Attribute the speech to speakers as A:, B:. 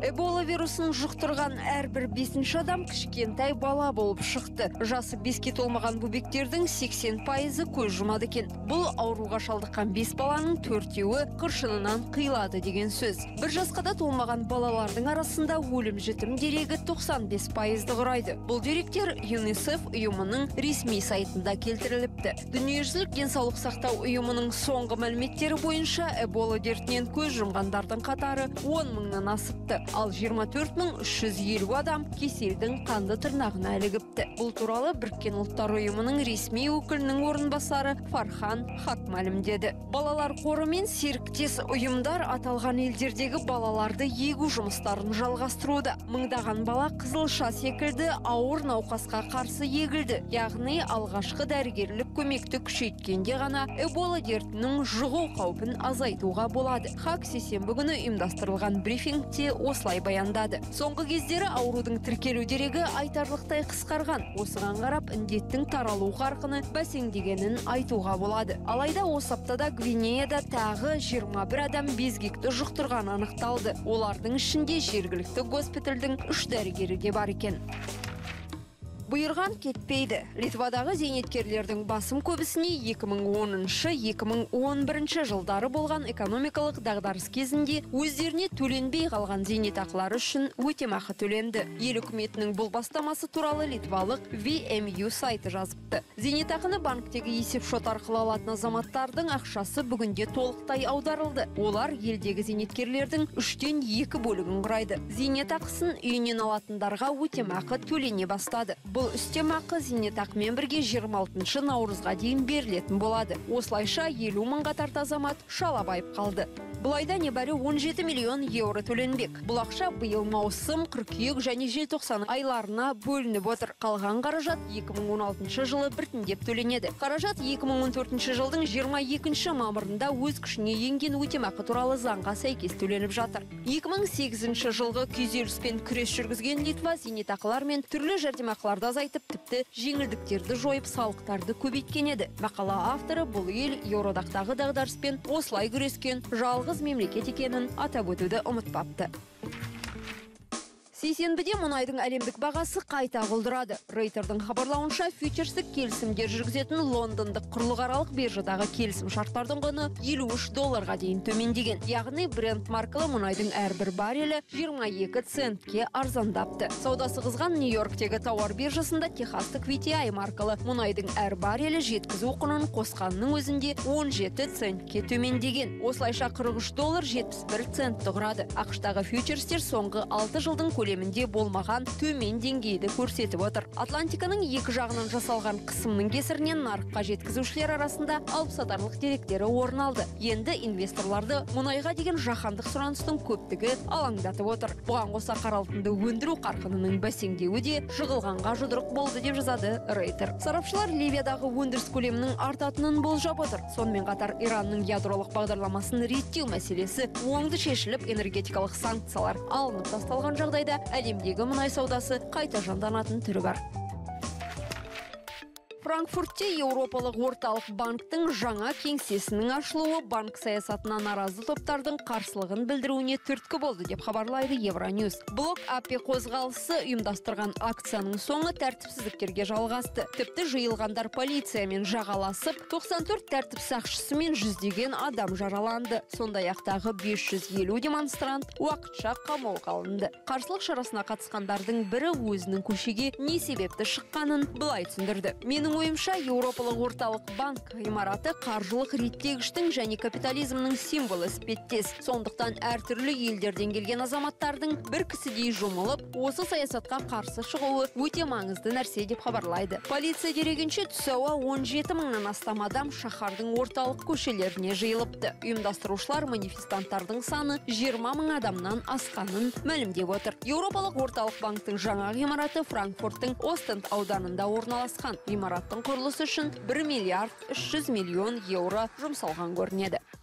A: Эбола вирусын жұқтырған әрбір 5-ші адам кішкентай бала болып шықты. Жасы 5-ке толмаған бөбектердің 80% көз жұмады екен. Бұл ауруға шалдыққан 5 баланың 4-еуі қыршынынан қиылады деген сөз. Бір жасқа да толмаған балалардың арасында өлім жітім дерегі 95%-ді құрайды. Бұл деректер ЮНИСЕФ ұйымының ресми сайтында келтіріліпті. Дүниежүзілік денсаулық сақтау ұйымының соңғы мәліметтері бойынша Эбола дертінен көз жұмғандардың қатары 10 мыңнан асыпты. Ал 24.350 адам кеселдің қанды тырнағына ілігіпті. Бұл туралы Біріккен ұлттар ұйымының ресми өкілінің орынбасары Фархан Хак мәлімдеді. Балалар қоры мен серіктес ұйымдар аталған елдердегі балаларды егу жұмыстарын жалғастыруда. Мыңдаған бала қызылша секілді ауыр науқасқа қарсы егілді. Яғни алғашқы дәрігерлік көмекті күшейткенде ғана Эбола дертінің жұғу қаупін азайтуға болады. Хак сейсенбі күні ұйымдастырылған брифингте осылай баяндады. Соңғы кездері аурудың тіркелу дерегі айтарлықтай қысқарған. Осыған қарап індеттің таралу қарқыны бәсеңдегенін айтуға болады. Алайда осы аптада Гвинеяда тағы 21 адам безгекті жұқтырған анықталды. Олардың ішінде жергілікті госпитальдің 3 дәрігері де бар екен. Бұйырған кетпейді. Литвадағы зейнеткерлердің басым көбісіне 2010-2011 жылдары болған экономикалық дағдарыс кезінде өздеріне төленбей қалған зейнетақылары үшін өтемақы төленді. Ел үкіметінің бұл бастамасы туралы литвалық VMU сайты жазыпты. Зейнетақыны банктегі есепшот арқылы алатын азаматтардың ақшасы бүгінде толықтай аударылды. Олар елдегі зейнеткерлердің 3-тен 2 бөлігін құрайды. Зейнетақысын үйінен алатындарға өтемақы төлене бастады. Бұл үстемақы зейнетақымен бірге 26 наурызға дейін берілетін болады. Осылайша 50 мыңға тарта азамат шала байып қалды. Бұлайда небәрі 17 миллион еуро төленбек. Бұл ақша биыл маусым, қыркүйек және желтоқсан айларына бөлініп отыр. Қалған қаражат 2016 жылы біртіндеп төленеді. Қаражат 2014 жылдың 22 мамырында өз күшіне енген өтемақы туралы заңға сәйкес төленіп жатыр. 2008 жылғы күйзеліспен күрес жүргізген Литва зейнетақылар мен түрлі жәрдемақыларды азайтып, тіпті жеңілдіктерді жойып, салықтарды көбейткен еді. Мақала авторы бұл ел Еуродақтағы дағдарыспен осылай күрескен жалғыз мемлекет екенін атап өтуді ұмытпапты. Сейсенбіде мұнайдың әлемдік бағасы қайта құлдырады. Рейтердің хабарлауынша фьючерстік келісімдер жүргізетін лондондық құрлықаралық биржадағы келісім шарттардың құны $53 дейін төмендеген. Яғни Brent маркалы мұнайдың әрбір баррелі 22 центке арзандапты. Саудасы қызған Нью-Йорктегі тауар биржасында техастық VTI маркалы мұнайдың әр баррелі жеткізу құнын қосқанның өзінде 17 центке төмендеген. Осылайша $43.71 центті құрады. ақш-тағы фьючерстер соңғы 6 жылдың көлемінде болмаған төмен деңгейді көрсетіп отыр. Атлантиканың екі жағынан жасалған қысымның кесірінен нарыққа жеткізушілер арасында алып-сатарлық деректері орын алды. Енді инвесторларды мұнайға деген жаһандық сұраныстың көптігі алаңдатып отыр. Бұған қоса қара алтынды өндіру қарқынының бәсеңдеуі де жығылғанға жұдырық болды деп жазады Рейтер. Сарапшылар Ливиядағы өндіріс көлемінің артатынын болжап отыр. Сонымен қатар Иранның ядролық бағдарламасын реттеу мәселесі оңды шешіліп, энергетикалық санкциялар алынып тасталған жағдайда әлемдегі мұнай саудасы қайта жанданатын түрі бар. Франкфуртте Еуропалық орталық банктың жаңа кеңсесінің ашылуы банк саясатына наразы топтардың қарсылығын білдіруіне түрткі болды деп хабарлайды Евроньюз. Блок АП қозғалысы ұйымдастырған акцияның соңы тәртіпсіздіктерге жалғасты. Тіпті жиылғандар полициямен жағаласып, 94 тәртіп сақшысы мен жүздеген адам жараланды. Сондай-ақтағы 550 демонстрант уақытша қамауға алынды. Қарсылық шарасына қатысқандардың бірі өзінің көшеге не себепті шыққанын былай түсіндірді. Менің ойымша, Еуропалық орталық банк ғимараты қаржылық реттегіштің және капитализмнің символы іспеттес. Сондықтан әртүрлі елдерден келген азаматтардың бір кісідей жұмылып, осы саясатқа қарсы шығуы өте маңызды нәрсе деп хабарлайды. Полиция дерегінше түс ауа 17 мыңнан астам адам шаһардың орталық көшелеріне жиылыпты. Ұйымдастырушылар манифестанттардың саны 20 мың адамнан асқанын мәлімдеп отыр. Еуропалық орталық банктың жаңа ғимараты Франкфурттың Остенд ауданында орналасқан. Ғимараттың құрылысы үшін 1 миллиард 300 миллион еуро жұмсалған көрінеді.